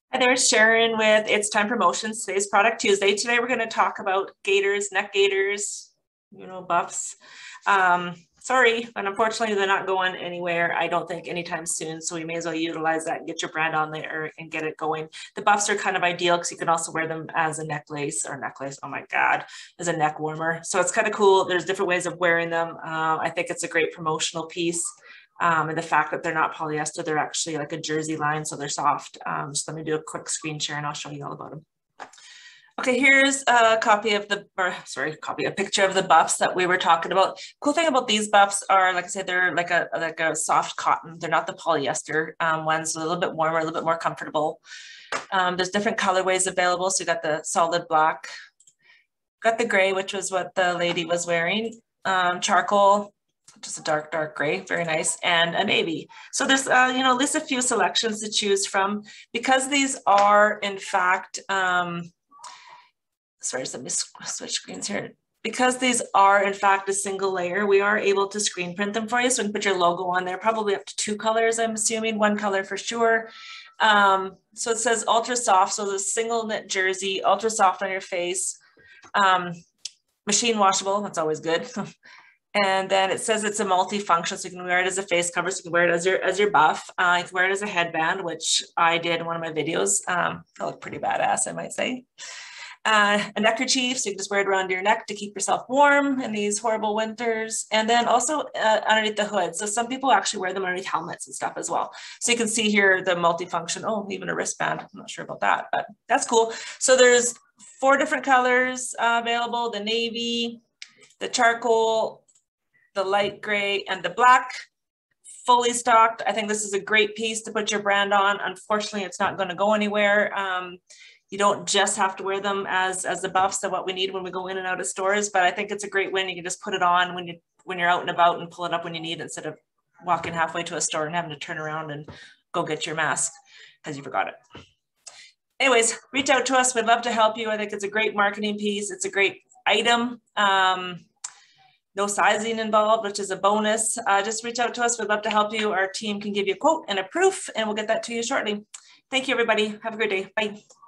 Hi there, Sharon with It's Time Promotions. Today's Product Tuesday. Today we're going to talk about gaiters, neck gaiters, buffs. Sorry, but unfortunately they're not going anywhere, I don't think, anytime soon. So we may as well utilize that and get your brand on there and get it going. The buffs are kind of ideal because you can also wear them as a necklace, oh my God, as a neck warmer. So it's kind of cool. There's different ways of wearing them. I think it's a great promotional piece. And the fact that they're not polyester, they're actually like a jersey line, so they're soft. So let me do a quick screen share and I'll show you all about them. Okay, here's a a picture of the buffs that we were talking about. Cool thing about these buffs are, like I said, they're like a soft cotton. They're not the polyester ones, so a little bit warmer, a little bit more comfortable. There's different colorways available. So you got the solid black, got the gray, which was what the lady was wearing, charcoal, just a dark gray, very nice, and a navy. So there's, at least a few selections to choose from. Because these are, in fact, sorry, let me switch screens here. Because these are, in fact, a single layer, we are able to screen print them for you. So we can put your logo on there, probably up to 2 colors, I'm assuming, 1 color for sure. So it says ultra soft, so the single knit jersey, ultra soft on your face, machine washable, that's always good. And then it says it's a multi-function, so you can wear it as a face cover, so you can wear it as your buff. You can wear it as a headband, which I did in one of my videos. I look pretty badass, I might say. A neckerchief, so you can just wear it around your neck to keep yourself warm in these horrible winters. And then also underneath the hood. So some people actually wear them underneath helmets and stuff as well. So you can see here the multi-function. Oh, even a wristband. I'm not sure about that, but that's cool. So there's 4 different colors available: the navy, the charcoal, the light gray, and the black, fully stocked. I think this is a great piece to put your brand on. Unfortunately, it's not going to go anywhere. You don't just have to wear them as the buffs of what we need when we go in and out of stores, but I think it's a great win. You can just put it on when you're out and about and pull it up when you need it, instead of walking halfway to a store and having to turn around and go get your mask because you forgot it. Anyways, reach out to us. We'd love to help you. I think it's a great marketing piece. It's a great item. No sizing involved, which is a bonus. Just reach out to us. We'd love to help you. Our team can give you a quote and a proof, and we'll get that to you shortly. Thank you, everybody. Have a great day. Bye.